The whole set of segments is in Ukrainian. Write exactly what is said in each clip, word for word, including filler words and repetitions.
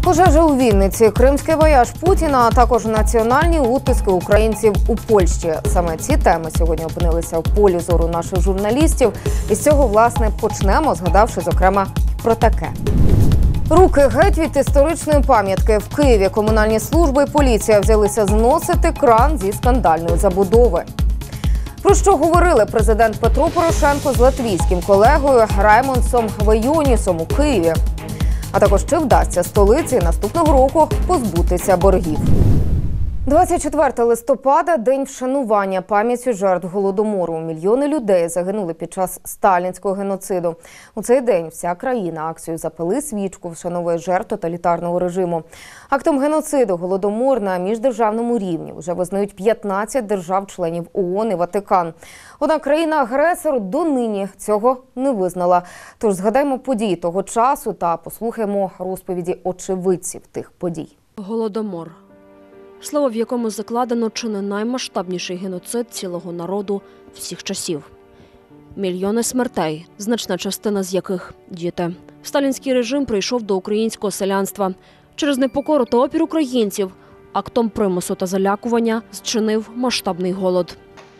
Пожежа у Вінниці, кримський вояж Путіна, а також національні утиски українців у Польщі. Саме ці теми сьогодні опинилися в полі зору наших журналістів. І з цього, власне, почнемо, згадавши, зокрема, про таке. Руки геть від історичної пам'ятки. В Києві комунальні служби і поліція взялися зносити кран зі скандальної забудови. Про що говорили президент Петро Порошенко з латвійським колегою Раймондсом Вейонісом у Києві. А також чи вдасться столиці наступного року позбутися боргів. двадцять четвертого листопада – день вшанування пам'яті жертв Голодомору. Мільйони людей загинули під час сталінського геноциду. У цей день вся країна акцією «Запали свічку» вшановує жертв тоталітарного режиму. Актом геноциду Голодомор на міждержавному рівні вже визнають п'ятнадцять держав-членів ООН і Ватикан. Однак країна-агресор донині цього не визнала. Тож згадаймо події того часу та послухаємо розповіді очевидців тих подій. Голодомор. Слово, в якому закладено чи не наймасштабніший геноцид цілого народу всіх часів. Мільйони смертей, значна частина з яких – діти. Сталінський режим прийшов до українського селянства. Через непокору та опір українців актом примусу та залякування зчинив масштабний голод.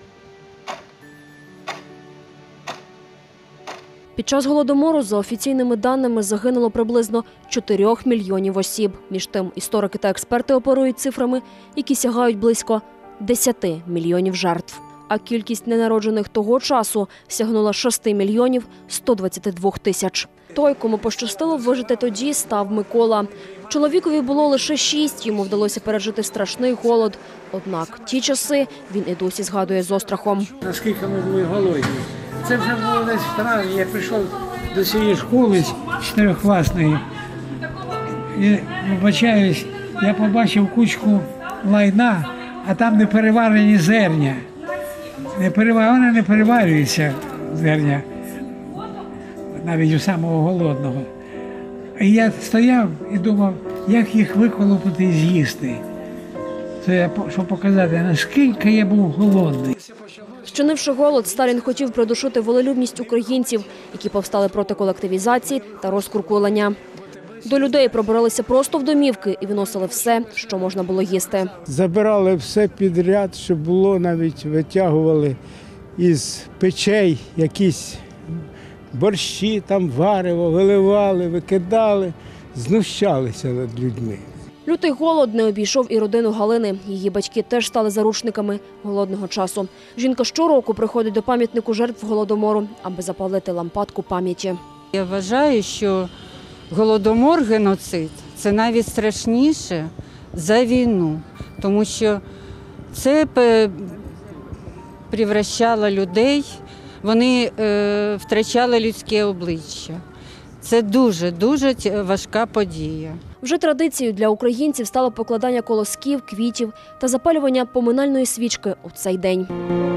Під час Голодомору, за офіційними даними, загинуло приблизно чотирьох мільйонів осіб. Між тим, історики та експерти оперують цифрами, які сягають близько десяти мільйонів жертв. А кількість ненароджених того часу сягнула шести мільйонів ста двадцяти двох тисяч. Той, кому пощастило вижити тоді, став Микола. Чоловікові було лише шість, йому вдалося пережити страшний голод. Однак ті часи він і досі згадує з острахом. Наскільки ми були голодні. Це вже було десь в травні. Я прийшов до цієї школи чотирьохкласної. І, вибачаюсь, я побачив кучку лайна, а там не переварені зерня. Не перевар... Вони не переварюються, зерня, навіть у самого голодного. І я стояв і думав, як їх виколупати і з'їсти. Це щоб показати, наскільки я був голодний. Щинивши голод, Сталін хотів придушити волелюбність українців, які повстали проти колективізації та розкуркулення. До людей пробиралися просто в домівки і виносили все, що можна було їсти. Забирали все підряд, що було, навіть витягували із печей якісь борщі, там варево, виливали, викидали, знущалися над людьми. Лютий голод не обійшов і родину Галини. Її батьки теж стали заручниками голодного часу. Жінка щороку приходить до пам'ятнику жертв Голодомору, аби запалити лампадку пам'яті. Я вважаю, що Голодомор, геноцид – це навіть страшніше за війну, тому що це привращало людей, вони е, втрачали людське обличчя. Це дуже-дуже важка подія. Вже традицією для українців стало покладання колосків, квітів та запалювання поминальної свічки у цей день.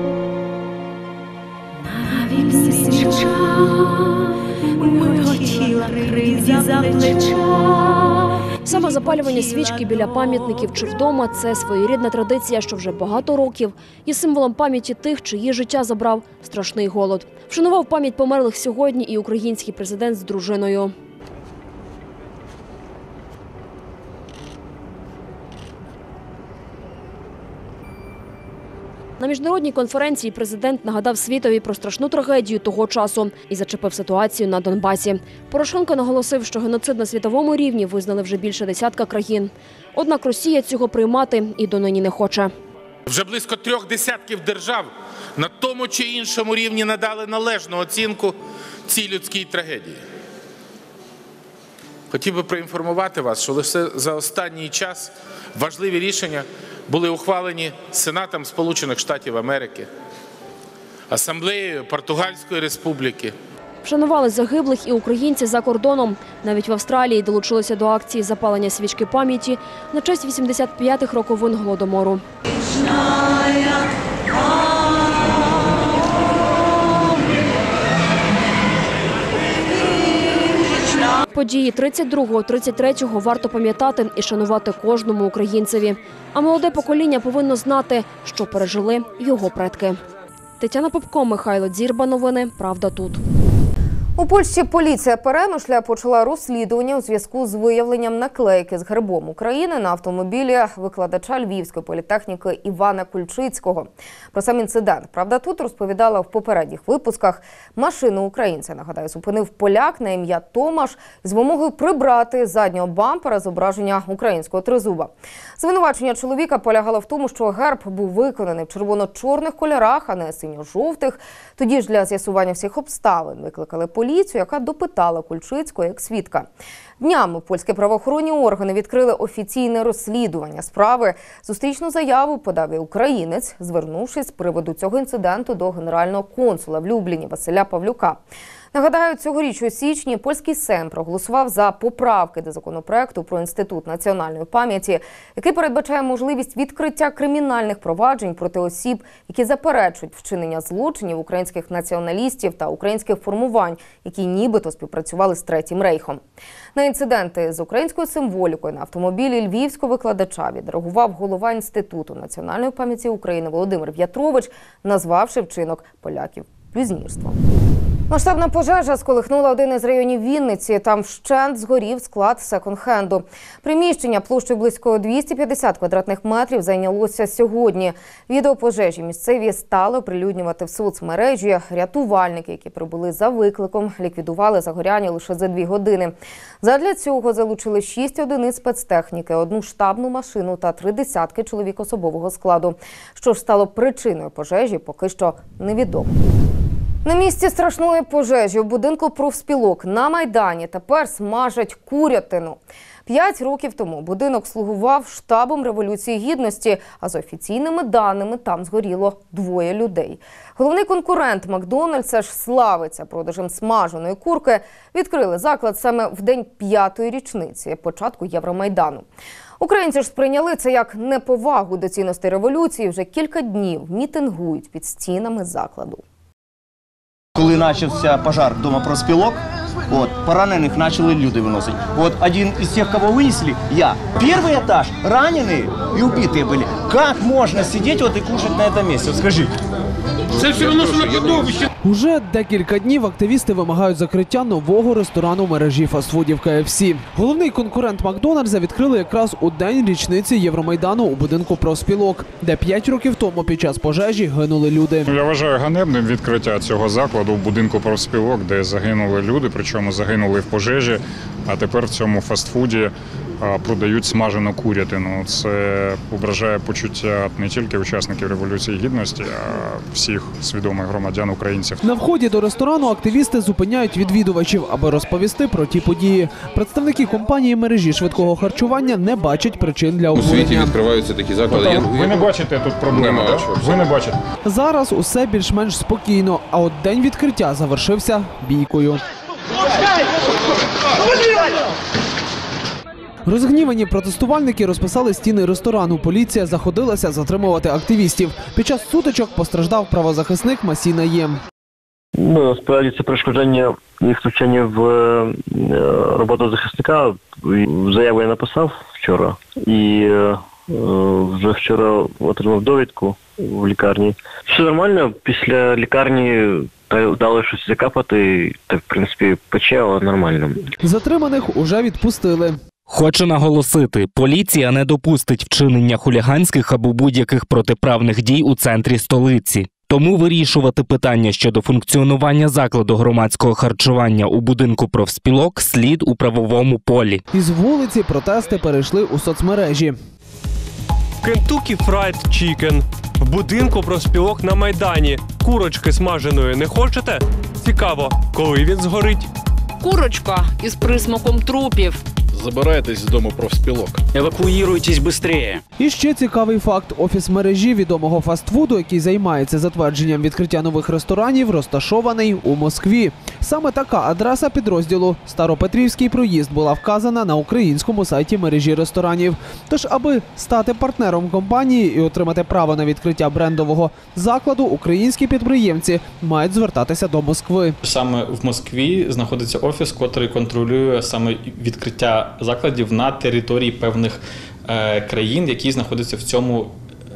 Саме запалювання свічки біля пам'ятників чи вдома – це своєрідна традиція, що вже багато років є символом пам'яті тих, чиї життя забрав страшний голод. Вшанував пам'ять померлих сьогодні і український президент з дружиною. На міжнародній конференції президент нагадав світові про страшну трагедію того часу і зачепив ситуацію на Донбасі. Порошенко наголосив, що геноцид на світовому рівні визнали вже більше десятка країн. Однак Росія цього приймати і донині не хоче. Вже близько трьох десятків держав на тому чи іншому рівні надали належну оцінку цій людській трагедії. Хотів би проінформувати вас, що лише за останній час важливі рішення були ухвалені Сенатом Сполучених Штатів Америки, Асамблеєю Португальської Республіки. Вшанували загиблих і українці за кордоном. Навіть в Австралії долучилися до акції запалення свічки пам'яті на честь вісімдесят п'ятих роковин Голодомору. Події тридцять другого - тридцять третього варто пам'ятати і шанувати кожному українцеві. А молоде покоління повинно знати, що пережили його предки. Тетяна Попко, Михайло Дзірба. Новини. Правда тут. У Польщі поліція Перемишля почала розслідування у зв'язку з виявленням наклейки з гербом України на автомобілі викладача Львівської політехніки Івана Кульчицького. Про сам інцидент «Правда тут» розповідала в попередніх випусках. Машину українця, нагадаю, зупинив поляк на ім'я Томаш з вимогою прибрати з заднього бампера зображення українського тризуба. Звинувачення чоловіка полягало в тому, що герб був виконаний в червоно-чорних кольорах, а не синьо-жовтих. Тоді ж для з'ясування всіх обставин викликали поліцію, яка допитала Кульчицького як свідка. Днями польські правоохоронні органи відкрили офіційне розслідування справи. Зустрічну заяву подав і українець, звернувшись з приводу цього інциденту до генерального консула в Любліні Василя Павлюка. Нагадаю, цьогоріч у січні польський Сейм проголосував за поправки до законопроекту про Інститут національної пам'яті, який передбачає можливість відкриття кримінальних проваджень проти осіб, які заперечують вчинення злочинів українських націоналістів та українських формувань, які нібито співпрацювали з Третім Рейхом. На інциденти з українською символікою на автомобілі львівського викладача відреагував голова Інституту національної пам'яті України Володимир В'ятрович, назвавши вчинок поляків блюзнірством. Масштабна пожежа сколихнула один із районів Вінниці. Там вщент згорів склад секонд-хенду. Приміщення площею близько двісті п'ятдесят квадратних метрів зайнялося сьогодні. Відео пожежі місцеві стали оприлюднювати в соцмережі. Рятувальники, які прибули за викликом, ліквідували загоряння лише за дві години. Задля цього залучили шість одиниць спецтехніки, одну штабну машину та три десятки чоловік особового складу. Що ж стало причиною пожежі, поки що невідомо. На місці страшної пожежі у будинку профспілок на Майдані тепер смажать курятину. П'ять років тому будинок слугував штабом Революції Гідності, а за офіційними даними там згоріло двоє людей. Головний конкурент Макдональдса ж славиться продажем смаженої курки. Відкрили заклад саме в день п'ятої річниці початку Євромайдану. Українці ж сприйняли це як неповагу до цінностей революції. Вже кілька днів мітингують під стінами закладу. Коли почався пожар дома профспілок, от, поранених почали люди виносити. От один із тих, кого винесли, я. Перший етаж, ранені і вбиті були. Як можна сидіти от і кушати на цьому місці? От скажіть. Це все одно, що на кладовищі. Уже декілька днів активісти вимагають закриття нового ресторану мережі фастфудів Ке Еф Сі. Головний конкурент Макдональдса відкрили якраз у день річниці Євромайдану у будинку профспілок, де п'ять років тому під час пожежі гинули люди. Я вважаю ганебним відкриття цього закладу в будинку профспілок, де загинули люди, причому загинули в пожежі, а тепер в цьому фастфуді продають смажену курятину. Це ображає почуття не тільки учасників Революції Гідності, а всіх свідомих громадян українців. На вході до ресторану активісти зупиняють відвідувачів, аби розповісти про ті події. Представники компанії мережі швидкого харчування не бачать причин для обурення. У світі відкриваються такі заклади. Ви не бачите тут проблеми, так? Ви не бачите. Зараз усе більш-менш спокійно, а от день відкриття завершився бійкою. Розгнівані протестувальники розписали стіни ресторану. Поліція заходилася затримувати активістів. Під час сутичок постраждав правозахисник Масій Наєм. Ну, насправді це перешкоджання їх втручання в е, роботу захисника. Заяву я написав вчора і е, вже вчора отримав довідку в лікарні. Все нормально, після лікарні дали щось закапати, так, в принципі, пече, але нормально. Затриманих уже відпустили. Хочу наголосити, поліція не допустить вчинення хуліганських або будь-яких протиправних дій у центрі столиці. Тому вирішувати питання щодо функціонування закладу громадського харчування у будинку профспілок слід у правовому полі. Із вулиці протести перейшли у соцмережі. Kentucky Fried Chicken. В будинку профспілок на Майдані. Курочки смаженої не хочете? Цікаво, коли він згорить? Курочка із присмаком трупів. Забирайтесь з дому профспілок. Евакуюйтесь швидше. І ще цікавий факт. Офіс мережі відомого фастфуду, який займається затвердженням відкриття нових ресторанів, розташований у Москві. Саме така адреса підрозділу «Старопетрівський проїзд» була вказана на українському сайті мережі ресторанів. Тож, аби стати партнером компанії і отримати право на відкриття брендового закладу, українські підприємці мають звертатися до Москви. Саме в Москві знаходиться офіс, який контролює саме відкриття закладів на території певних е, країн, які знаходяться в цьому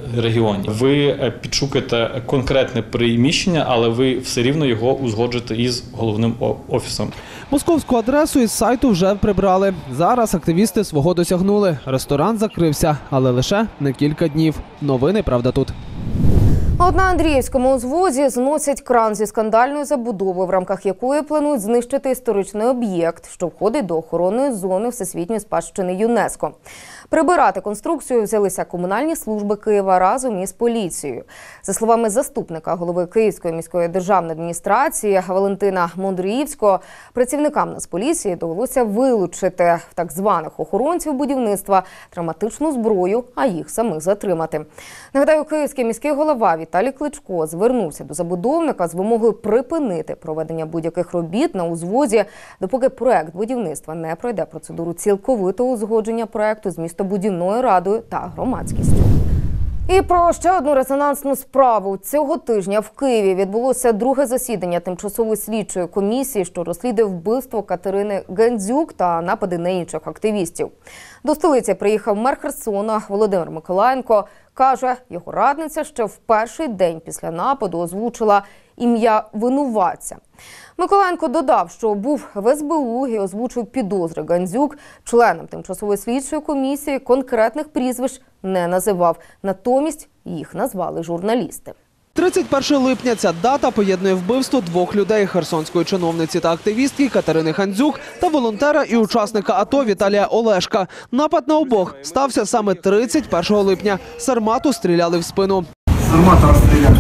регіоні. Ви підшукаєте конкретне приміщення, але ви все рівно його узгоджуєте із головним офісом. Московську адресу із сайту вже прибрали. Зараз активісти свого досягнули. Ресторан закрився, але лише на кілька днів. Новини, правда, тут. От на Андріївському узвозі зносять кран зі скандальної забудови, в рамках якої планують знищити історичний об'єкт, що входить до охоронної зони Всесвітньої спадщини ЮНЕСКО. Прибирати конструкцію взялися комунальні служби Києва разом із поліцією. За словами заступника голови Київської міської державної адміністрації Валентина Мондріївського, працівникам Нацполіції довелося вилучити в так званих охоронців будівництва травматичну зброю, а їх самих затримати. Нагадаю, київський міський голова Віталій Кличко звернувся до забудовника з вимогою припинити проведення будь-яких робіт на узвозі, допоки проект будівництва не пройде процедуру цілковитого узгодження проекту з містобудівною радою та громадськістю. І про ще одну резонансну справу. Цього тижня в Києві відбулося друге засідання тимчасової слідчої комісії, що розслідує вбивство Катерини Гандзюк та напади на інших активістів. До столиці приїхав мер Херсона Володимир Миколаєнко. Каже, його радниця ще в перший день після нападу озвучила ім'я винуватця. Миколаєнко додав, що був в ес бе у і озвучив підозри Гандзюк. Членам тимчасової слідчої комісії конкретних прізвищ не називав. Натомість їх назвали журналісти. тридцять першого липня ця дата поєднує вбивство двох людей – херсонської чиновниці та активістки Катерини Гандзюк та волонтера і учасника АТО Віталія Олешка. Напад на обох стався саме тридцять першого липня. Сармату стріляли в спину. Сармату розстріляли.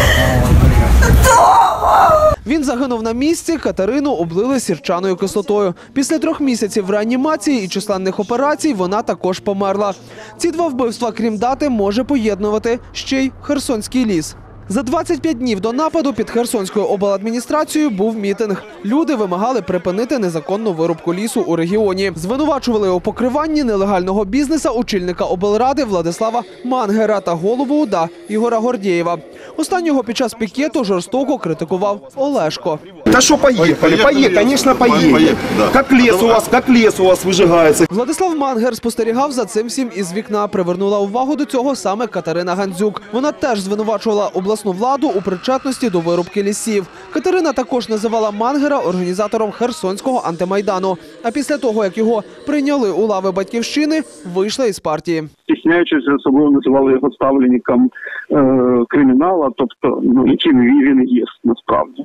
Він загинув на місці, Катерину облили сірчаною кислотою. Після трьох місяців в реанімації і численних операцій вона також померла. Ці два вбивства, крім дати, може поєднувати ще й Херсонський ліс. За двадцять п'ять днів до нападу під Херсонською обладміністрацією був мітинг. Люди вимагали припинити незаконну вирубку лісу у регіоні. Звинувачували у покриванні нелегального бізнеса очільника облради Владислава Мангера та голову УДА Ігора Гордєєва. Останнього під час пікету жорстоко критикував Олешко. Та що поїхали? Поїхали, звісно, поїхали. Як ліс у вас, як ліс у вас вижигається. Владислав Мангер спостерігав за цим всім із вікна. Привернула увагу до цього саме Катерина Гандзюк. Вона теж звинувачувала обласну владу у причетності до вирубки лісів. Катерина також називала Мангера організатором Херсонського антимайдану. А після того, як його прийняли у лави Батьківщини, вийшла із партії. Стісняючись, особливо називали його ставленником е, кримінала, тобто, ну, яким він є насправді.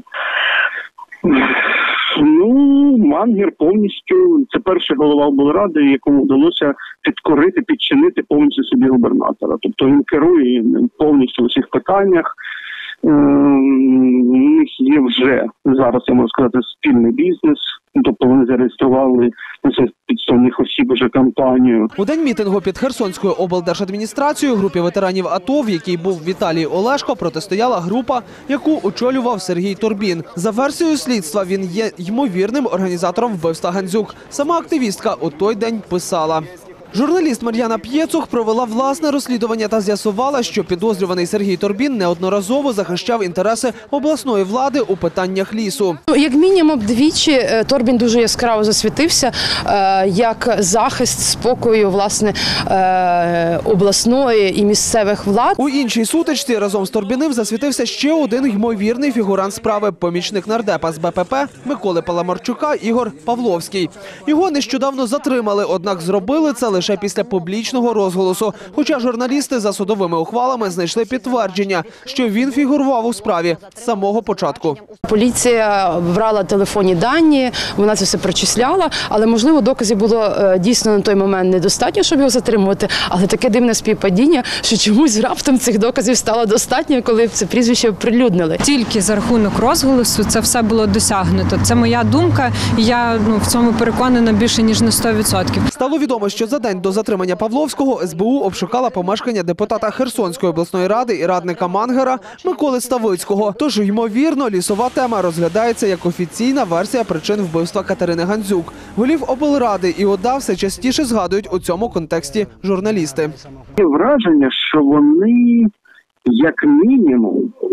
Ну, Мангер повністю, це перший голова облради, якому вдалося підкорити, підчинити повністю собі губернатора. Тобто він керує повністю у всіх питаннях. У них є вже, зараз я можу сказати, спільний бізнес. Тобто вони зареєстрували на підставних осіб вже кампанію. У день мітингу під Херсонською облдержадміністрацією групі ветеранів АТО, в якій був Віталій Олешко, протистояла група, яку очолював Сергій Турбін. За версією слідства, він є ймовірним організатором вбивства Гандзюк. Сама активістка у той день писала. Журналіст Мар'яна П'єцух провела власне розслідування та з'ясувала, що підозрюваний Сергій Турбін неодноразово захищав інтереси обласної влади у питаннях лісу. Як мінімум двічі Турбін дуже яскраво засвітився як захист спокою власне обласної і місцевих влад. У іншій сутичці разом з Турбіним засвітився ще один ймовірний фігурант справи – помічник нардепа з Бе Пе Пе Миколи Паламарчука Ігор Павловський. Його нещодавно затримали, однак зробили це лише лише після публічного розголосу. Хоча журналісти за судовими ухвалами знайшли підтвердження, що він фігурував у справі з самого початку. Поліція брала телефонні дані, вона це все прочисляла, але, можливо, доказів було дійсно на той момент недостатньо, щоб його затримувати, але таке дивне співпадіння, що чомусь раптом цих доказів стало достатньо, коли це прізвище оприлюднили. Тільки за рахунок розголосу це все було досягнуто. Це моя думка, і я ну, в цьому переконана більше, ніж на сто відсотків. Стало відомо, що за день до затримання Павловського ес бе у обшукала помешкання депутата Херсонської обласної ради і радника Мангера Миколи Ставицького. Тож, ймовірно, лісова тема розглядається як офіційна версія причин вбивства Катерини Гандзюк. Голів облради і ОДА все частіше згадують у цьому контексті журналісти. Є враження, що вони, як мінімум,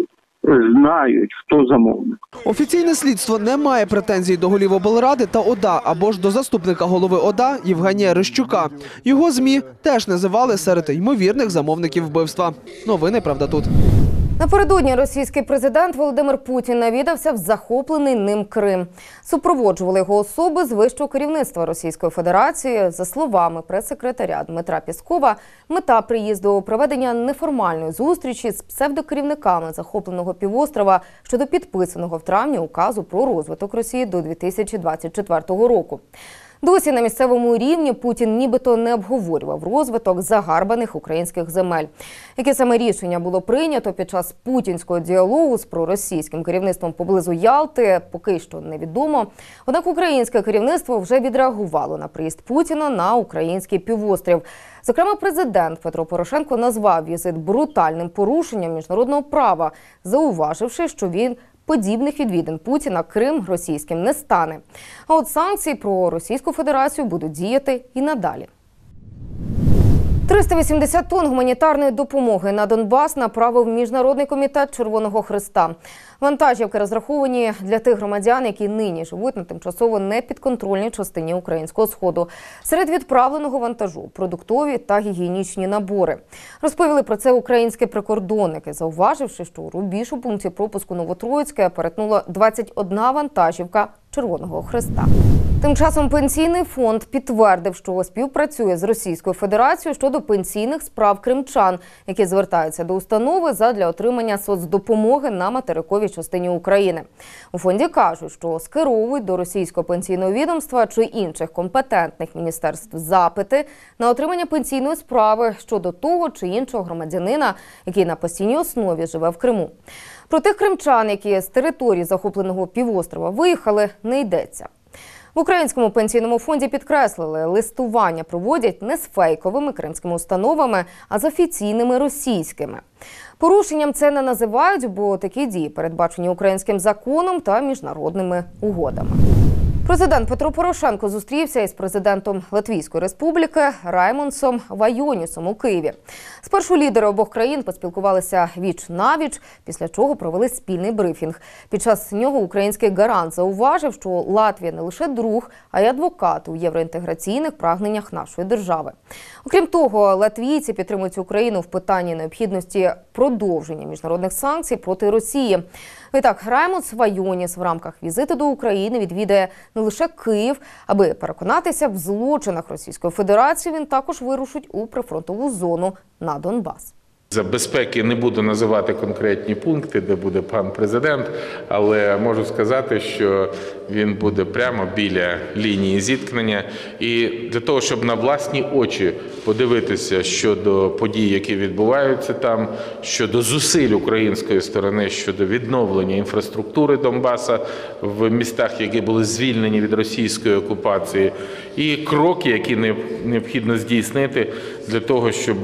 знають, хто замовник. Офіційне слідство не має претензій до голів облради та ОДА або ж до заступника голови ОДА Євгенія Рищука. Його ЗМІ теж називали серед ймовірних замовників вбивства. Новини, правда, тут. Напередодні російський президент Володимир Путін навідався в захоплений ним Крим. Супроводжували його особи з вищого керівництва Російської Федерації. За словами прес-секретаря Дмитра Пєскова, мета приїзду – проведення неформальної зустрічі з псевдокерівниками захопленого півострова щодо підписаного в травні указу про розвиток Росії до дві тисячі двадцять четвертого року. Досі на місцевому рівні Путін нібито не обговорював розвиток загарбаних українських земель. Яке саме рішення було прийнято під час путінського діалогу з проросійським керівництвом поблизу Ялти, поки що невідомо. Однак українське керівництво вже відреагувало на приїзд Путіна на український півострів. Зокрема, президент Петро Порошенко назвав візит брутальним порушенням міжнародного права, зауваживши, що він подібних відвідин Путіна Крим російським не стане. А от санкції про Російську Федерацію будуть діяти і надалі. триста вісімдесят тонн гуманітарної допомоги на Донбас направив Міжнародний комітет Червоного Хреста. Вантажівки розраховані для тих громадян, які нині живуть на тимчасово непідконтрольній частині українського сходу. Серед відправленого вантажу – продуктові та гігієнічні набори. Розповіли про це українські прикордонники, зауваживши, що рубіж у пункті пропуску Новотроїцьке перетнула двадцять одна вантажівка Червоного Хреста. Тим часом Пенсійний фонд підтвердив, що співпрацює з Російською Федерацією щодо пенсійних справ кримчан, які звертаються до установи задля отримання соцдопомоги на материковій частині України. У фонді кажуть, що скеровують до Російського пенсійного відомства чи інших компетентних міністерств запити на отримання пенсійної справи щодо того чи іншого громадянина, який на постійній основі живе в Криму. Про тих кримчан, які з території захопленого півострова виїхали, не йдеться. В Українському пенсійному фонді підкреслили, листування проводять не з фейковими кримськими установами, а з офіційними російськими. Порушенням це не називають, бо такі дії передбачені українським законом та міжнародними угодами. Президент Петро Порошенко зустрівся із президентом Латвійської республіки Раймондсом Вайонісом у Києві. Спершу лідери обох країн поспілкувалися віч-навіч, після чого провели спільний брифінг. Під час нього український гарант зауважив, що Латвія не лише друг, а й адвокат у євроінтеграційних прагненнях нашої держави. Окрім того, латвійці підтримують Україну в питанні необхідності продовження міжнародних санкцій проти Росії. Відтак, Раймондс Вайоніс в рамках візиту до України відвідає не лише Київ, аби переконатися в злочинах Російської Федерації, він також вирушить у прифронтову зону на Донбас. За безпеки не буду називати конкретні пункти, де буде пан президент, але можу сказати, що він буде прямо біля лінії зіткнення. І для того, щоб на власні очі подивитися щодо подій, які відбуваються там, щодо зусиль української сторони, щодо відновлення інфраструктури Донбаса в містах, які були звільнені від російської окупації, і кроки, які необхідно здійснити для того, щоб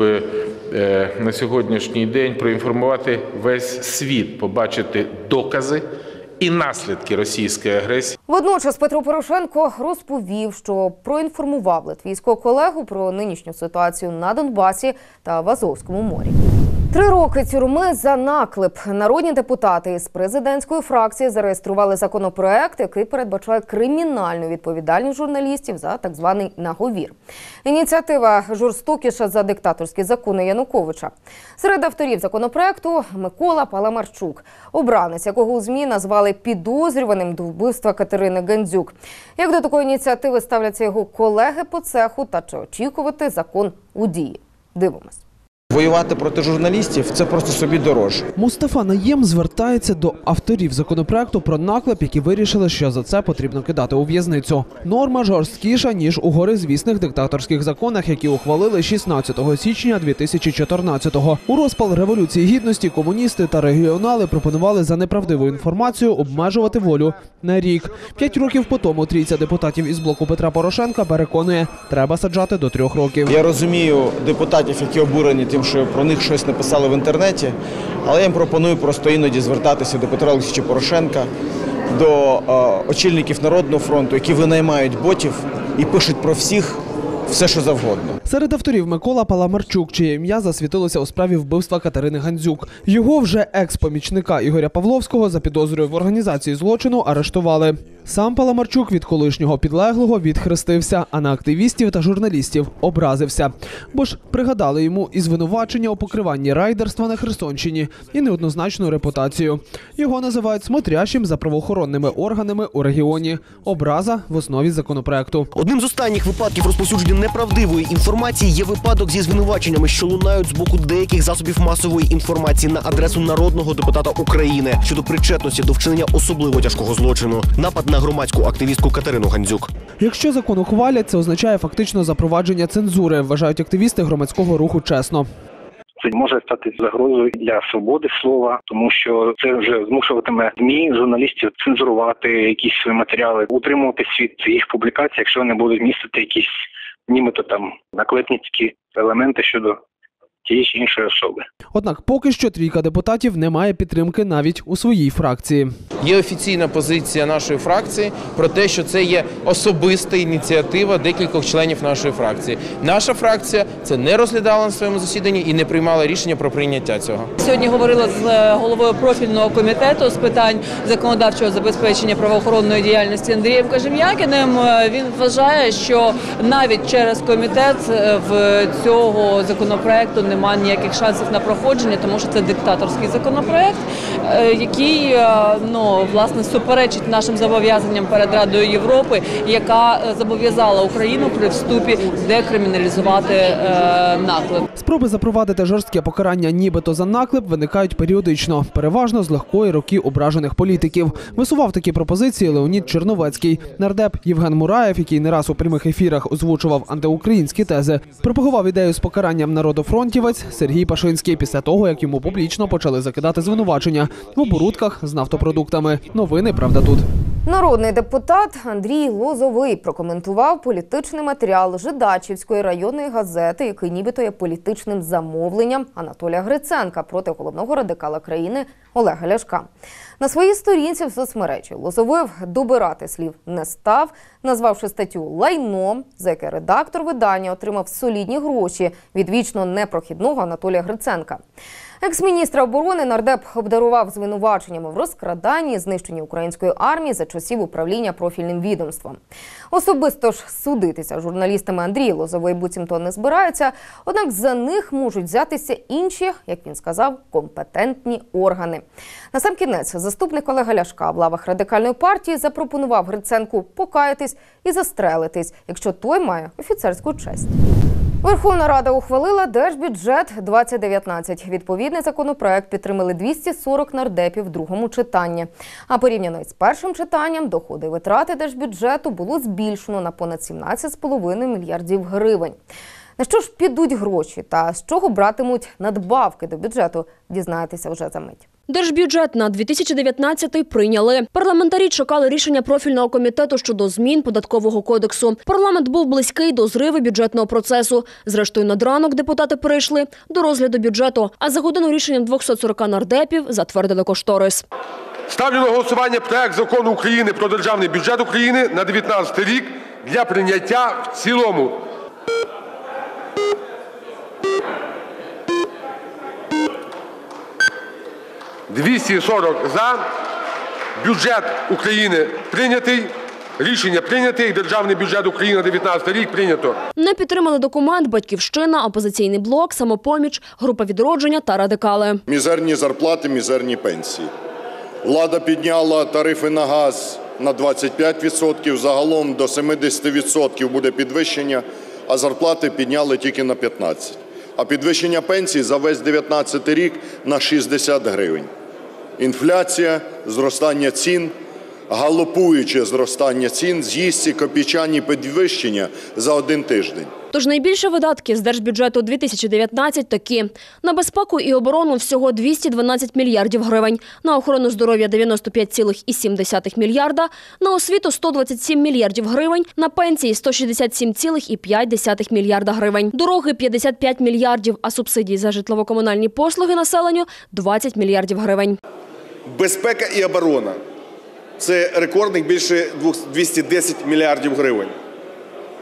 на сьогоднішній день проінформувати весь світ, побачити докази і наслідки російської агресії. Водночас Петро Порошенко розповів, що проінформував латвійського колегу про нинішню ситуацію на Донбасі та в Азовському морі. Три роки тюрми за наклеп. Народні депутати з президентської фракції зареєстрували законопроект, який передбачає кримінальну відповідальність журналістів за так званий наговір. Ініціатива жорстокіша за диктаторські закони Януковича. Серед авторів законопроекту Микола Паламарчук, обранець, якого у ЗМІ назвали підозрюваним до вбивства Катерини Гандзюк. Як до такої ініціативи ставляться його колеги по цеху та чи очікувати закон у дії? Дивимось. Воювати проти журналістів – це просто собі дорожче. Мустафа Наєм звертається до авторів законопроекту про наклеп, які вирішили, що за це потрібно кидати у в'язницю. Норма жорсткіша, ніж у горизвісних диктаторських законах, які ухвалили шістнадцятого січня дві тисячі чотирнадцятого. У розпал Революції Гідності комуністи та регіонали пропонували за неправдиву інформацію обмежувати волю на рік. П'ять років по тому трійця депутатів із блоку Петра Порошенка переконує, треба саджати до трьох років. Я розумію депутатів, які обурені тим, що про них щось написали в інтернеті, але я їм пропоную просто іноді звертатися до Петра Олексійовича Порошенка, до е, очільників Народного фронту, які винаймають ботів і пишуть про всіх все, що завгодно. Серед авторів Микола Паламарчук, чиє ім'я засвітилося у справі вбивства Катерини Гандзюк. Його вже екс-помічника Ігоря Павловського за підозрою в організації злочину арештували. Сам Паламарчук від колишнього підлеглого відхрестився, а на активістів та журналістів образився. Бо ж пригадали йому і звинувачення у покриванні райдерства на Херсонщині, і неоднозначну репутацію. Його називають смотрящим за правоохоронними органами у регіоні. Образа в основі законопроекту. Одним з останніх випадків розповсюдження неправдивої інформації є випадок зі звинуваченнями, що лунають з боку деяких засобів масової інформації на адресу народного депутата України щодо причетності до вчинення особливо тяжкого злочину – напад на громадську активістку Катерину Гандзюк. Якщо закон ухвалять, це означає фактично запровадження цензури, вважають активісти громадського руху «Чесно». Це може стати загрозою для свободи слова, тому що це вже змушуватиме ЗМІ, журналістів цензурувати якісь свої матеріали, утримуватись від їх публікацій, якщо вони будуть містити якісь нібито там наклепницькі елементи щодо тієї чи іншої особи. Однак поки що трійка депутатів не має підтримки навіть у своїй фракції. Є офіційна позиція нашої фракції про те, що це є особиста ініціатива декількох членів нашої фракції. Наша фракція це не розглядала на своєму засіданні і не приймала рішення про прийняття цього. Сьогодні говорила з головою профільного комітету з питань законодавчого забезпечення правоохоронної діяльності Андрієм Кажем'якіним. Він вважає, що навіть через комітет в цього законопроекту немає ніяких шансів на проходження, тому що це диктаторський законопроект, який, ну, власне, суперечить нашим зобов'язанням перед Радою Європи, яка зобов'язала Україну при вступі декриміналізувати е, наклеп. Спроби запровадити жорстке покарання нібито за наклеп виникають періодично, переважно з легкої руки ображених політиків. Висував такі пропозиції Леонід Черновецький. Нардеп Євген Мураєв, який не раз у прямих ефірах озвучував антиукраїнські тези, пропагував ідею з покаранням народофронтівець Сергій Пашинський після того, як йому публічно почали закидати звинувачення в оборудках з нафтопродуктами. Новини «Правда тут». Народний депутат Андрій Лозовий прокоментував політичний матеріал Жидачівської районної газети, який нібито є політичним замовленням Анатолія Гриценка проти головного радикала країни Олега Ляшка. На своїй сторінці в соцмережі Лозовий добирати слів не став, назвавши статтю лайном, за яке редактор видання отримав солідні гроші від вічно непрохідного Анатолія Гриценка. Екс-міністра оборони нардеп обдарував звинуваченнями в розкраданні і знищенні української армії за часів управління профільним відомством. Особисто ж судитися з журналістами Андрій Лозовий буцімто не збирається, однак за них можуть взятися інші, як він сказав, компетентні органи. Насамкінець, заступник Олега Ляшка в лавах Радикальної партії запропонував Гриценку покаятись і застрелитись, якщо той має офіцерську честь. Верховна Рада ухвалила Держбюджет двадцять дев'ятнадцять. Відповідний законопроект підтримали двісті сорок нардепів в другому читанні. А порівняно із першим читанням доходи і витрати держбюджету було збільшено на понад сімнадцять з половиною мільярдів гривень. На що ж підуть гроші та з чого братимуть надбавки до бюджету, дізнаєтеся вже за мить. Держбюджет на дві тисячі дев'ятнадцятий прийняли. Парламентарі чекали рішення профільного комітету щодо змін податкового кодексу. Парламент був близький до зриву бюджетного процесу. Зрештою, над ранок депутати перейшли до розгляду бюджету, а за годину рішенням двохсот сорока нардепів затвердили кошторис. Ставлю на голосування проект Закону України про Державний бюджет України на дев'ятнадцятий рік для прийняття в цілому. двісті сорок за. Бюджет України прийнятий. Рішення прийнято. І Державний бюджет України на дев'ятнадцятий рік прийнято. Не підтримали документ «Батьківщина», «Опозиційний блок», «Самопоміч», група «Відродження» та «Радикали». Мізерні зарплати, мізерні пенсії. Влада підняла тарифи на газ на двадцять п'ять відсотків, загалом до сімдесят відсотків буде підвищення, а зарплати підняли тільки на п'ятнадцять. А підвищення пенсій за весь дев'ятнадцятий рік на шістдесят гривень. Інфляція, зростання цін, галопуюче зростання цін з'їсть ці копійчані підвищення за один тиждень. Тож найбільші видатки з Держбюджету дві тисячі дев'ятнадцять такі. На безпеку і оборону всього двісті дванадцять мільярдів гривень, на охорону здоров'я дев'яносто п'ять цілих сім десятих мільярда, на освіту сто двадцять сім мільярдів гривень, на пенсії сто шістдесят сім цілих п'ять десятих мільярда гривень, дороги п'ятдесят п'ять мільярдів, а субсидії за житлово-комунальні послуги населенню двадцять мільярдів гривень. Безпека і оборона – це рекордних більше двісті десять мільярдів гривень.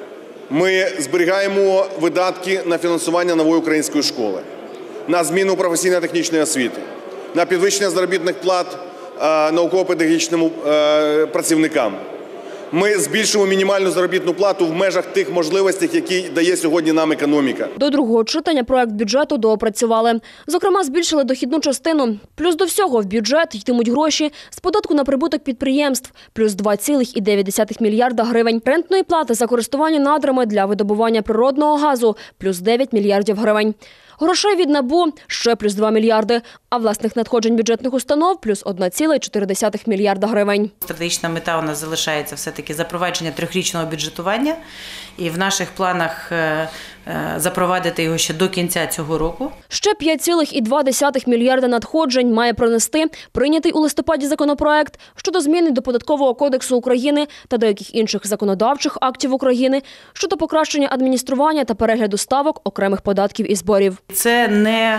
Ми зберігаємо видатки на фінансування нової української школи, на зміну професійно-технічної освіти, на підвищення заробітних плат науково-педагогічним працівникам. Ми збільшуємо мінімальну заробітну плату в межах тих можливостей, які дає сьогодні нам економіка. До другого читання проект бюджету доопрацювали. Зокрема, збільшили дохідну частину. Плюс до всього в бюджет йтимуть гроші з податку на прибуток підприємств – плюс два цілих дев'ять десятих мільярда гривень. Рентної плати за користування надрами для видобування природного газу – плюс дев'ять мільярдів гривень. Грошей від НАБУ – ще плюс два мільярди, а власних надходжень бюджетних установ – плюс один цілих чотири десятих мільярда гривень. Стратегічна мета у нас залишається все-таки запровадження трьохрічного бюджетування. І в наших планах запровадити його ще до кінця цього року. Ще п'ять цілих два десятих мільярда надходжень має принести прийнятий у листопаді законопроект щодо зміни до Податкового кодексу України та деяких інших законодавчих актів України щодо покращення адміністрування та перегляду ставок окремих податків і зборів. Це не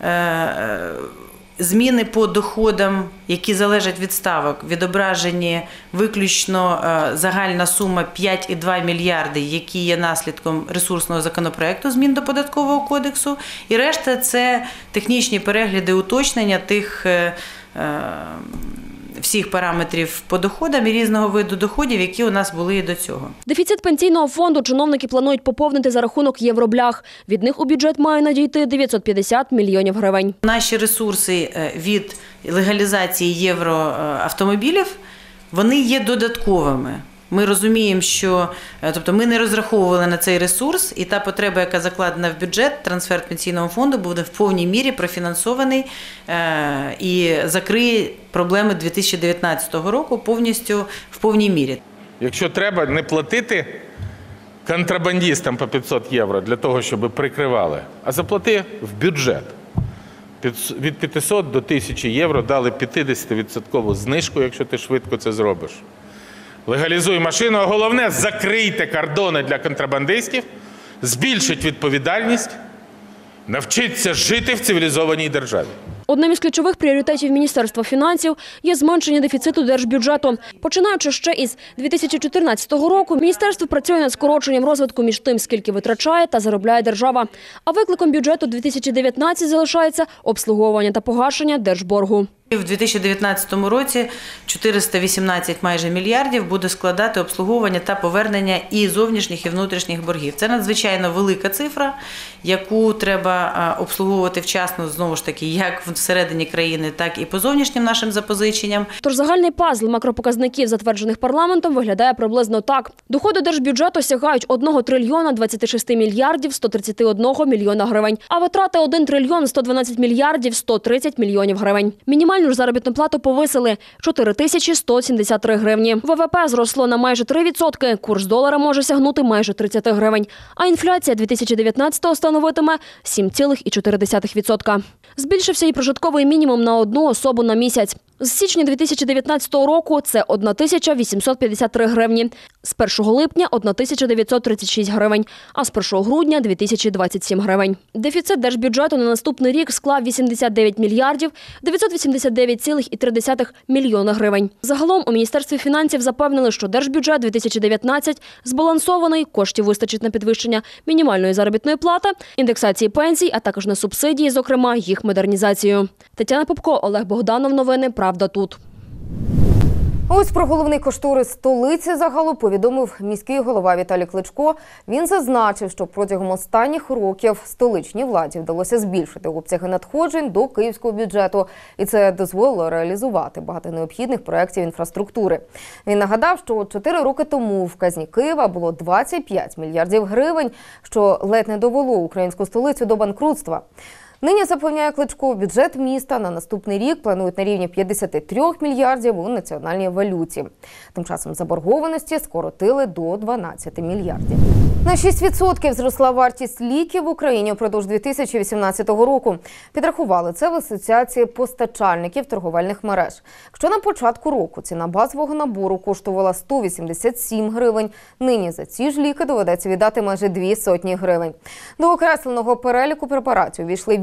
е, зміни по доходам, які залежать від ставок, відображені виключно е, загальна сума п'ять цілих два мільярди, які є наслідком ресурсного законопроекту змін до Податкового кодексу, і решта – це технічні перегляди, уточнення тих е, е, всіх параметрів по доходам і різного виду доходів, які у нас були і до цього. Дефіцит пенсійного фонду чиновники планують поповнити за рахунок євроблях. Від них у бюджет має надійти дев'ятсот п'ятдесят мільйонів гривень. Наші ресурси від легалізації євроавтомобілів, вони є додатковими. Ми розуміємо, що тобто ми не розраховували на цей ресурс, і та потреба, яка закладена в бюджет, трансфер пенсійного фонду, буде в повній мірі профінансований е, і закриє проблеми дві тисячі дев'ятнадцятого року повністю в повній мірі. Якщо треба не платити контрабандистам по п'ятсот євро для того, щоб прикривали, а заплати в бюджет. Від п'ятисот до тисячі євро дали п'ятдесятивідсоткову знижку, якщо ти швидко це зробиш. Легалізуй машину, а головне – закрийте кордони для контрабандистів, збільшіть відповідальність, навчіться жити в цивілізованій державі. Одним із ключових пріоритетів Міністерства фінансів є зменшення дефіциту держбюджету. Починаючи ще із дві тисячі чотирнадцятого року, міністерство працює над скороченням розвитку між тим, скільки витрачає та заробляє держава. А викликом бюджету дві тисячі дев'ятнадцятого залишається обслуговування та погашення держборгу. В дві тисячі дев'ятнадцятому році чотириста вісімнадцять майже мільярдів буде складати обслуговування та повернення і зовнішніх, і внутрішніх боргів. Це надзвичайно велика цифра, яку треба обслуговувати вчасно, знову ж таки, як всередині країни, так і по зовнішнім нашим запозиченням. Тож загальний пазл макропоказників, затверджених парламентом, виглядає приблизно так. Доходи держбюджету сягають один трильйон двадцять шість мільярдів сто тридцять один мільйона гривень, а витрати один трильйон сто дванадцять мільярдів сто тридцять мільйонів гривень. Мінімальну ж заробітну плату повисили – чотири тисячі сто сімдесят три гривні. ВВП зросло на майже три відсотки, курс долара може сягнути майже тридцять гривень, а інфляція дві тисячі дев'ятнадцятого становитиме сім цілих чотири десятих відсотка. Збільшився і прожитковий мінімум на одну особу на місяць. З січня дві тисячі дев'ятнадцятого року це тисяча вісімсот п'ятдесят три гривні, з першого липня – тисяча дев'ятсот тридцять шість гривень, а з першого грудня – дві тисячі двадцять сім гривень. Дефіцит держбюджету на наступний рік склав вісімдесят дев'ять мільярдів дев'ятсот вісімдесят дев'ять цілих три десятих мільйона гривень. Загалом у Міністерстві фінансів запевнили, що держбюджет дві тисячі дев'ятнадцятий збалансований, коштів вистачить на підвищення мінімальної заробітної плати, індексації пенсій, а також на субсидії, зокрема їх модернізацію. Тетяна Попко, Олег Богданов. Новини «Правда тут». Ось про головний кошторис столиці загалом повідомив міський голова Віталій Кличко. Він зазначив, що протягом останніх років столичній владі вдалося збільшити обсяги надходжень до київського бюджету. І це дозволило реалізувати багато необхідних проєктів інфраструктури. Він нагадав, що чотири роки тому в казні Києва було двадцять п'ять мільярдів гривень, що ледь не довело українську столицю до банкрутства. Нині, запевняє Кличко, бюджет міста на наступний рік планують на рівні п'ятдесят три мільярдів у національній валюті. Тим часом заборгованості скоротили до дванадцять мільярдів. На шість відсотків зросла вартість ліків в Україні впродовж дві тисячі вісімнадцятого року. Підрахували це в Асоціації постачальників торговельних мереж. Якщо на початку року ціна базового набору коштувала сто вісімдесят сім гривень, нині за ці ж ліки доведеться віддати майже дві сотні гривень. До окресленого переліку препаратів війшли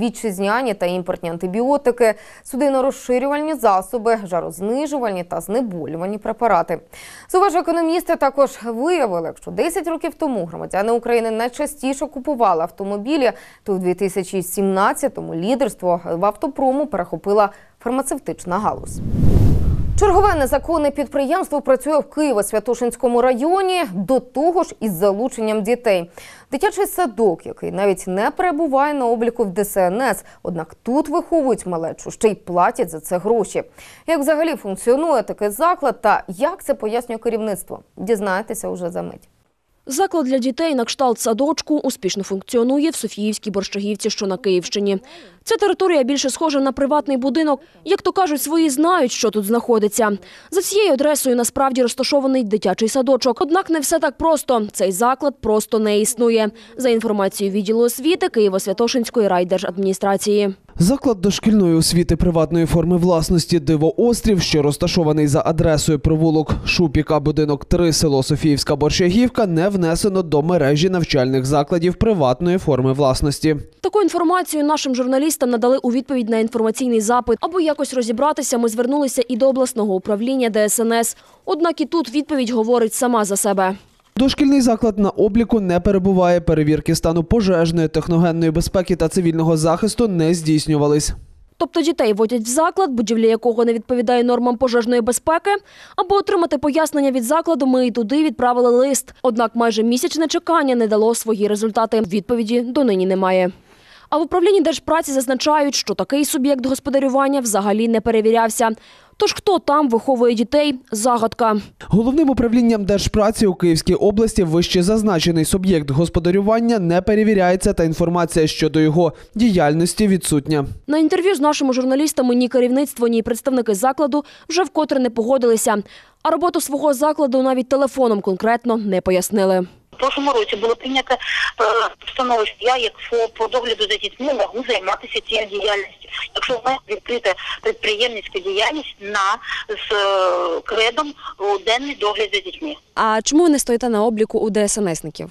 вітчизняні та імпортні антибіотики, судинно-розширювальні засоби, жарознижувальні та знеболювальні препарати. Зауважують економісти, також виявили, що десять років тому громадяни України найчастіше купували автомобілі, то в дві тисячі сімнадцятому лідерство в автопрому перехопила фармацевтична галузь. Чергове незаконне підприємство працює в Києво-Святошинському районі, до того ж із залученням дітей. Дитячий садок, який навіть не перебуває на обліку в Де Ес Ен Ес, однак тут виховують малечу, ще й платять за це гроші. Як взагалі функціонує такий заклад та як це пояснює керівництво? Дізнаєтеся уже за мить. Заклад для дітей на кшталт садочку успішно функціонує в Софіївській Борщагівці, що на Київщині. Ця територія більше схожа на приватний будинок. Як то кажуть, свої знають, що тут знаходиться. За цією адресою насправді розташований дитячий садочок. Однак не все так просто. Цей заклад просто не існує. За інформацією відділу освіти Києво-Святошинської райдержадміністрації. Заклад дошкільної освіти приватної форми власності «Диво-Острів», що розташований за адресою провулок Шупіка, будинок три, село Софіївська Борщагівка, не внесено до мережі навчальних закладів приватної форми власності. Таку інформацію нашим журналістам надали у відповідь на інформаційний запит. Аби якось розібратися, ми звернулися і до обласного управління Де Ес Ен Ес. Однак і тут відповідь говорить сама за себе. Дошкільний заклад на обліку не перебуває, перевірки стану пожежної, техногенної безпеки та цивільного захисту не здійснювались. Тобто дітей водять в заклад, будівля якого не відповідає нормам пожежної безпеки. Аби отримати пояснення від закладу, ми і туди відправили лист. Однак майже місячне чекання не дало свої результати. Відповіді донині немає. А в управлінні Держпраці зазначають, що такий суб'єкт господарювання взагалі не перевірявся. Тож хто там виховує дітей – загадка. Головним управлінням Держпраці у Київській області вище зазначений суб'єкт господарювання не перевіряється та інформація щодо його діяльності відсутня. На інтерв'ю з нашими журналістами ні керівництво, ні представники закладу вже вкотре не погодилися. А роботу свого закладу навіть телефоном конкретно не пояснили. В прошлому році було прийнято постанову, що я, як по догляду за дітьми, можу займатися цією діяльністю. Якщо в мене відкрита підприємницька діяльність на, з кредом у денний догляд за дітьми. А чому ви не стоїте на обліку у Де Ес Ен Есників?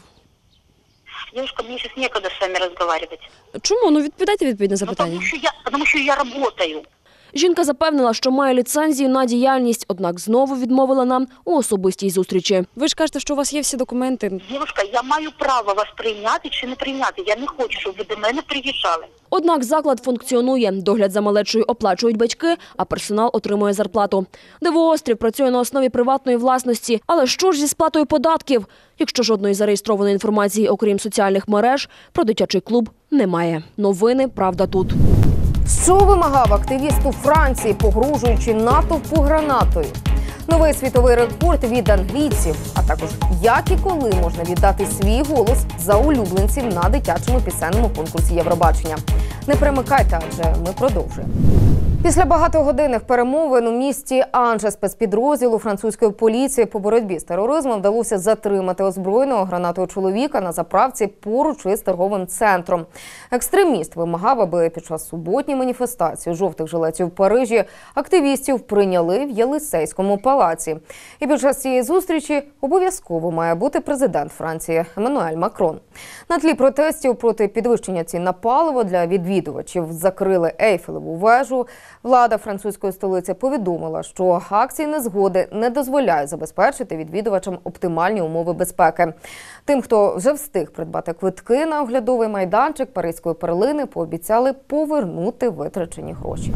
Девушка, мені зараз некогда з вами розмовляти. Чому? Ну відповідайте відповідь на запитання. Ну, тому що я, тому що я працюю. Жінка запевнила, що має ліцензію на діяльність, однак знову відмовила нам у особистій зустрічі. Ви ж кажете, що у вас є всі документи. Дівчинка, я маю право вас прийняти чи не прийняти. Я не хочу, щоб ви до мене приїжджали. Однак заклад функціонує. Догляд за малечою оплачують батьки, а персонал отримує зарплату. Диво-Острів працює на основі приватної власності. Але що ж зі сплатою податків? Якщо жодної зареєстрованої інформації, окрім соціальних мереж, про дитячий клуб немає. Новини «Правда тут». Що вимагав активіст у Франції, погрожуючи натовпу гранатою? Новий світовий рекорд від англійців, а також як і коли можна віддати свій голос за улюбленців на дитячому пісенному конкурсі Євробачення. Не перемикайте, адже ми продовжуємо. Після багатогодинних перемовин у місті Анже спецпідрозділу французької поліції по боротьбі з тероризмом вдалося затримати озброєного гранатою чоловіка на заправці поруч із торговим центром. Екстреміст вимагав, аби під час суботньої маніфестації жовтих жилетів в Парижі активістів прийняли в Єлисейському палаці. І під час цієї зустрічі обов'язково має бути президент Франції Еммануель Макрон. На тлі протестів проти підвищення цін на паливо для відвідувачів закрили Ейфелеву вежу. Влада французької столиці повідомила, що акції незгоди не дозволяють забезпечити відвідувачам оптимальні умови безпеки. Тим, хто вже встиг придбати квитки на оглядовий майданчик Паризької перлини, пообіцяли повернути витрачені гроші.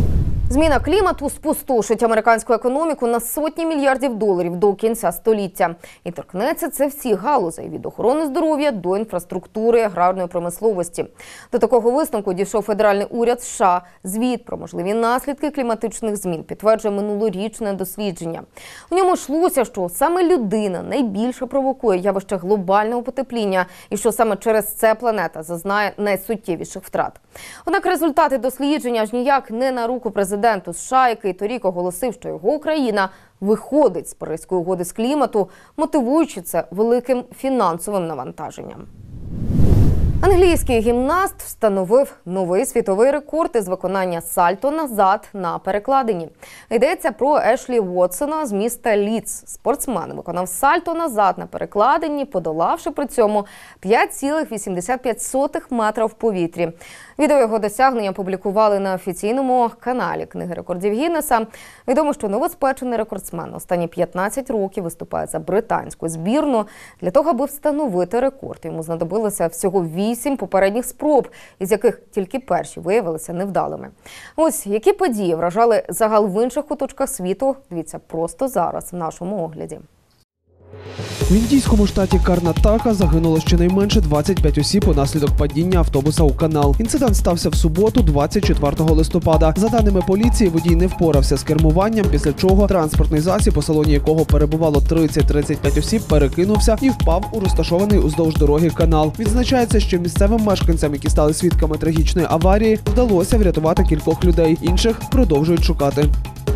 Зміна клімату спустошить американську економіку на сотні мільярдів доларів до кінця століття. І торкнеться це всіх галузей – від охорони здоров'я до інфраструктури, аграрної промисловості. До такого висновку дійшов федеральний уряд США. Звіт про можливі наслідки кліматичних змін підтверджує минулорічне дослідження. У ньому йшлося, що саме людина найбільше провокує явище глобального потепління і що саме через це планета зазнає найсуттєвіших втрат. Однак результати дослідження аж ніяк не на руку президенту США, який торік оголосив, що його країна виходить з Паризької угоди з клімату, мотивуючи це великим фінансовим навантаженням. Англійський гімнаст встановив новий світовий рекорд із виконання сальто назад на перекладині. Йдеться про Ешлі Уотсона з міста Лідс. Спортсмен виконав сальто назад на перекладині, подолавши при цьому п'ять цілих вісімдесят п'ять сотих метра в повітрі. Відео його досягнення опублікували на офіційному каналі Книги рекордів Гіннеса. Відомо, що новоспечений рекордсмен останні п'ятнадцять років виступає за британську збірну. Для того, аби встановити рекорд, йому знадобилося всього вісім попередніх спроб, із яких тільки перші виявилися невдалими. Ось які події вражали загал в інших куточках світу, дивіться просто зараз в нашому огляді. В індійському штаті Карнатака загинуло щонайменше двадцять п'ять осіб унаслідок падіння автобуса у канал. Інцидент стався в суботу, двадцять четвертого листопада. За даними поліції, водій не впорався з кермуванням, після чого транспортний засіб, у салоні якого перебувало тридцять - тридцять п'ять осіб, перекинувся і впав у розташований уздовж дороги канал. Відзначається, що місцевим мешканцям, які стали свідками трагічної аварії, вдалося врятувати кількох людей. Інших продовжують шукати.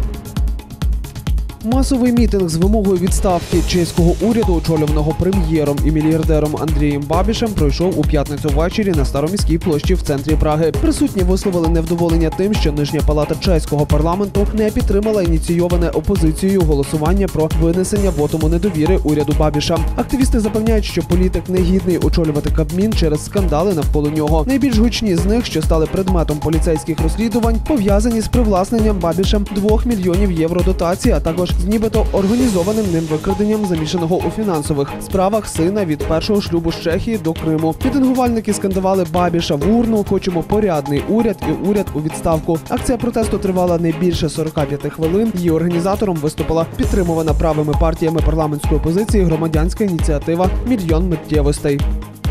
Масовий мітинг з вимогою відставки чеського уряду, очолюваного прем'єром і мільярдером Андрієм Бабішем, пройшов у п'ятницю ввечері на Староміській площі в центрі Праги. Присутні висловили невдоволення тим, що нижня палата чеського парламенту не підтримала ініційоване опозицією голосування про винесення вотуму недовіри уряду Бабіша. Активісти запевняють, що політик не гідний очолювати Кабмін через скандали навколо нього. Найбільш гучні з них, що стали предметом поліцейських розслідувань, пов'язані з привласненням Бабішем двох мільйонів євро дотацій, а також з нібито організованим ним викраденням замішаного у фінансових справах сина від першого шлюбу з Чехії до Криму. Мітингувальники скандували Бабіша в урну, хочемо порядний уряд і уряд у відставку. Акція протесту тривала не більше сорока п'яти хвилин. Її організатором виступила підтримувана правими партіями парламентської опозиції громадянська ініціатива «Мільйон миттєвостей».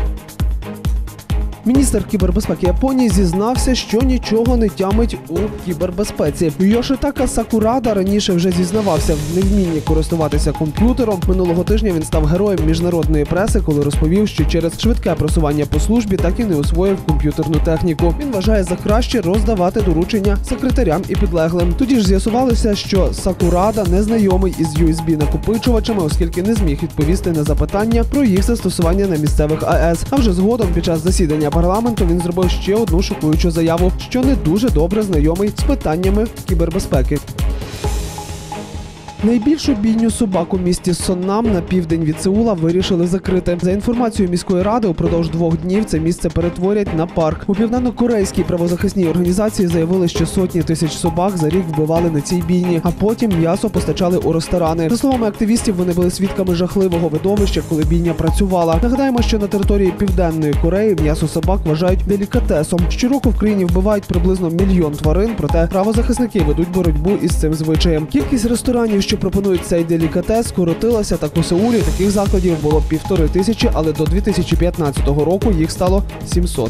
Міністр кібербезпеки Японії зізнався, що нічого не тямить у кібербезпеці. Йошитака Сакурада раніше вже зізнавався в невмінні користуватися комп'ютером. Минулого тижня він став героєм міжнародної преси, коли розповів, що через швидке просування по службі так і не освоїв комп'ютерну техніку. Він вважає за краще роздавати доручення секретарям і підлеглим. Тоді ж з'ясувалося, що Сакурада не знайомий із ю ес бі-накопичувачами, оскільки не зміг відповісти на запитання про їх застосування на місцевих а ес. А вже згодом під час засідання парламенту він зробив ще одну шокуючу заяву, що не дуже добре знайомий з питаннями кібербезпеки. Найбільшу бійню собак у місті Соннам на південь від Сеула вирішили закрити. За інформацією міської ради, упродовж двох днів це місце перетворять на парк. У південно-корейській правозахисній організації заявили, що сотні тисяч собак за рік вбивали на цій бійні, а потім м'ясо постачали у ресторани. За словами активістів, вони були свідками жахливого видовища, коли бійня працювала. Нагадаємо, що на території Південної Кореї м'ясо собак вважають делікатесом. Щороку в країні вбивають приблизно мільйон тварин, проте правозахисники ведуть боротьбу із цим звичаєм. Кількість ресторанів, що пропонують цей делікатес, скоротилася, так у Сеулі таких закладів було півтори тисячі, але до дві тисячі п'ятнадцятого року їх стало сімсот.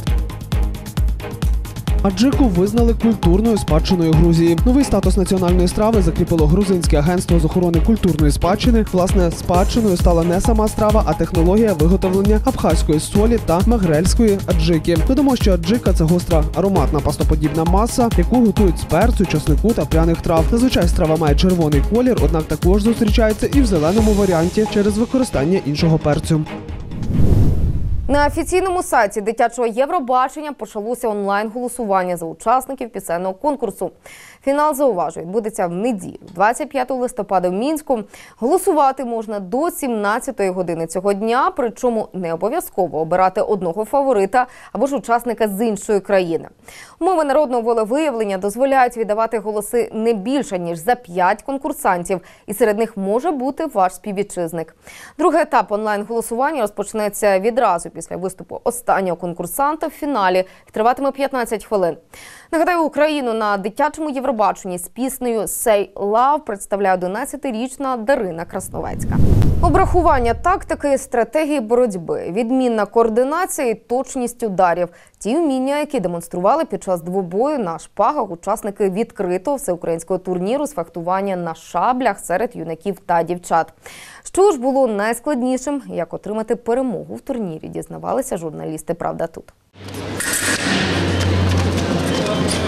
Аджику визнали культурною спадщиною Грузії. Новий статус національної страви закріпило Грузинське агентство з охорони культурної спадщини. Власне, спадщиною стала не сама страва, а технологія виготовлення абхазької солі та магрельської аджики. Додамо, що аджика – це гостра ароматна пастоподібна маса, яку готують з перцю, часнику та пряних трав. Зазвичай страва має червоний колір, однак також зустрічається і в зеленому варіанті через використання іншого перцю. На офіційному сайті дитячого Євробачення почалося онлайн-голосування за учасників пісенного конкурсу. Фінал, зауважую, відбудеться в неділю, двадцять п'ятого листопада в Мінську. Голосувати можна до сімнадцятої години цього дня, причому не обов'язково обирати одного фаворита або ж учасника з іншої країни. Умови народного волевиявлення дозволяють віддавати голоси не більше, ніж за п'ять конкурсантів, і серед них може бути ваш співвітчизник. Другий етап онлайн-голосування розпочнеться відразу після виступу останнього конкурсанта в фіналі і триватиме п'ятнадцять хвилин. Нагадаю, Україну на дитячому Євробаченні з піснею «Say Love» представляє одинадцятирічна Дарина Красновецька. Обрахування тактики і стратегії боротьби, відмінна координація і точність ударів – ті вміння, які демонстрували під час двобою на шпагах учасники відкритого всеукраїнського турніру з фехтування на шаблях серед юнаків та дівчат. Що ж було найскладнішим, як отримати перемогу в турнірі, дізнавалися журналісти «Правда тут».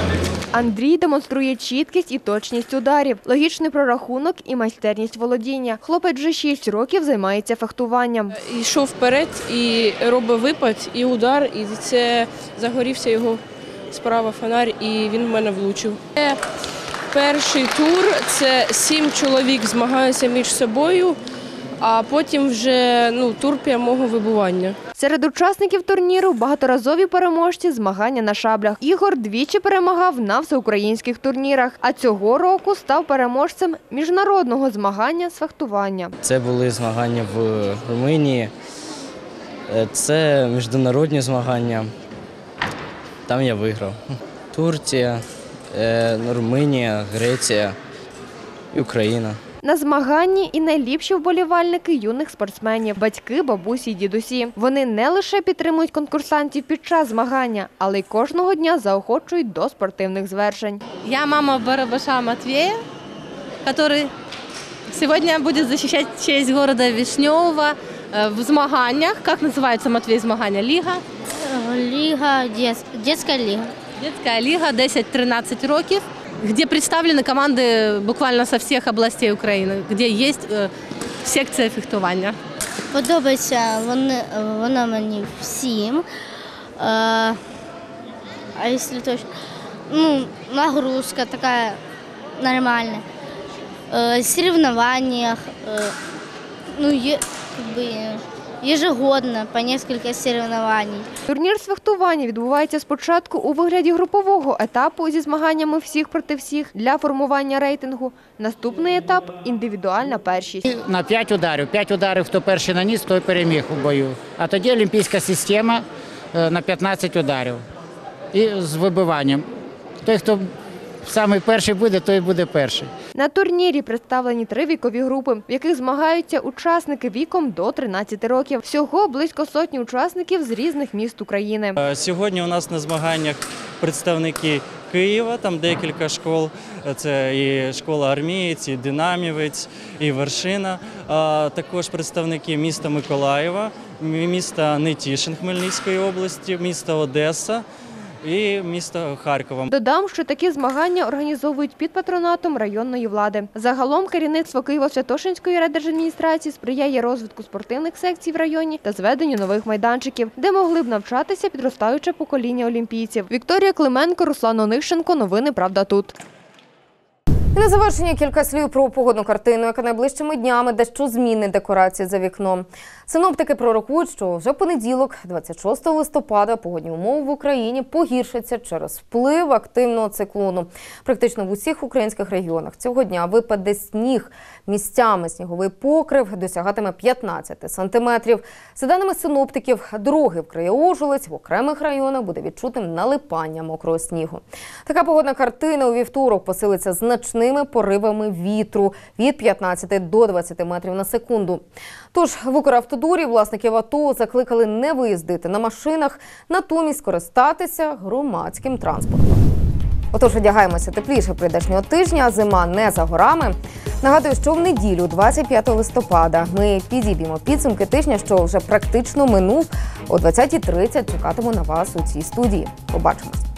Андрій демонструє чіткість і точність ударів, логічний прорахунок і майстерність володіння. Хлопець вже шість років займається фехтуванням. Йшов вперед і робив випад, і удар, і це загорівся його справа фонарь, і він в мене влучив. Це перший тур, це сім чоловік змагаються між собою, а потім вже ну, тур прямого вибування. Серед учасників турніру багаторазові переможці змагання на шаблях. Ігор двічі перемагав на всеукраїнських турнірах, а цього року став переможцем міжнародного змагання з фехтування. Це були змагання в Румунії, це міжнародні змагання, там я виграв. Турція, Румунія, Греція і Україна. На змаганні і найліпші вболівальники юних спортсменів – батьки, бабусі й дідусі. Вони не лише підтримують конкурсантів під час змагання, але й кожного дня заохочують до спортивних звершень. Я мама Барабаша Матвея, який сьогодні буде захищати честь міста Вишневого в змаганнях. Як називається, Матвій, змагання? Ліга? Ліга, дитяча ліга. Дитяча ліга, десять-тринадцять років, где представлены команды буквально со всех областей України, де є секція фехтування. Подобається вони, вона мені всім. А якщо точно, ну, нагрузка така нормальна. В соревнованиях, ну, є, как бы, ежегодно по кілька соревнований. Турнір з фехтування відбувається спочатку у вигляді групового етапу зі змаганнями всіх проти всіх для формування рейтингу. Наступний етап – індивідуальна першість. На п'ять ударів. П'ять ударів, хто перший наніс, той переміг у бою. А тоді олімпійська система на п'ятнадцять ударів і з вибиванням. Той, хто саме перший буде, той буде перший. На турнірі представлені три вікові групи, в яких змагаються учасники віком до тринадцяти років. Всього близько сотні учасників з різних міст України. Сьогодні у нас на змаганнях представники Києва, там декілька школ. Це і школа Армієць, і Динамівець, і Вершина. А також представники міста Миколаєва, міста Нетішин Хмельницької області, міста Одеса і міста Харкова. Додам, що такі змагання організовують під патронатом районної влади. Загалом керівництво Києво-Святошинської райдержадміністрації сприяє розвитку спортивних секцій в районі та зведенню нових майданчиків, де могли б навчатися підростаюче покоління олімпійців. Вікторія Клименко, Руслан Онищенко. Новини «Правда тут». І на завершення кілька слів про погодну картину, яка найближчими днями дещо змінить декорації за вікном. Синоптики пророкують, що вже понеділок, двадцять шостого листопада, погодні умови в Україні погіршаться через вплив активного циклону. Практично в усіх українських регіонах цього дня випаде сніг. Місцями сніговий покрив досягатиме п'ятнадцяти сантиметрів. За даними синоптиків, другий вкриє ожеледь, в окремих районах буде відчутним налипання мокрого снігу. Така погодна картина у вівторок посилиться значними поривами вітру від п'ятнадцяти до двадцяти метрів на секунду. Тож в Укравтодорі власників авто закликали не виїздити на машинах, натомість скористатися громадським транспортом. Отож, одягаємося тепліше прийдешнього тижня, зима не за горами. Нагадую, що в неділю, двадцять п'ятого листопада, ми підіб'ємо підсумки тижня, що вже практично минув. О двадцятій тридцять чекатиму на вас у цій студії. Побачимось.